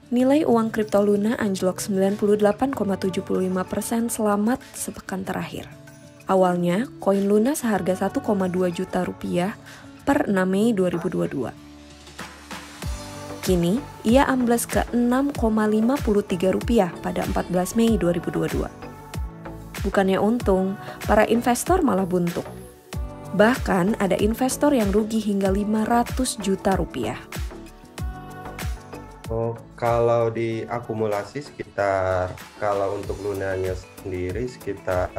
Nilai uang kripto Luna anjlok 98,75% selamat sepekan terakhir. Awalnya, koin Luna seharga 1,2 juta rupiah per 6 Mei 2022. Kini, ia ambles ke 6,53 rupiah pada 14 Mei 2022. Bukannya untung, para investor malah buntung. Bahkan ada investor yang rugi hingga 500 juta rupiah. Oh, kalau diakumulasi kalau untuk lunanya sendiri sekitar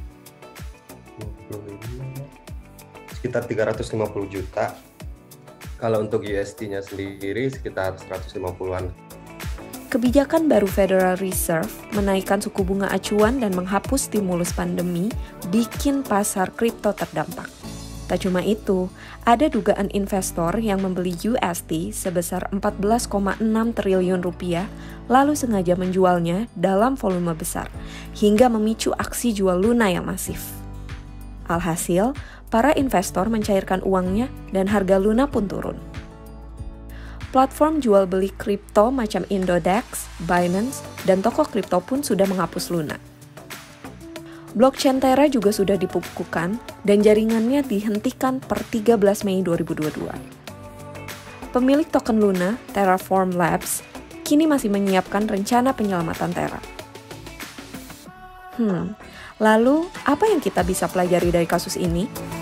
350 juta. Kalau untuk USD-nya sendiri sekitar 150-an. Kebijakan baru Federal Reserve menaikkan suku bunga acuan dan menghapus stimulus pandemi bikin pasar kripto terdampak. Tak cuma itu, ada dugaan investor yang membeli USD sebesar 14,6 triliun rupiah lalu sengaja menjualnya dalam volume besar hingga memicu aksi jual Luna yang masif. Alhasil, para investor mencairkan uangnya dan harga Luna pun turun. Platform jual beli kripto macam Indodex, Binance, dan toko kripto pun sudah menghapus Luna. Blockchain Terra juga sudah dibekukan dan jaringannya dihentikan per 13 Mei 2022. Pemilik token Luna, Terraform Labs, kini masih menyiapkan rencana penyelamatan Terra. Lalu apa yang kita bisa pelajari dari kasus ini?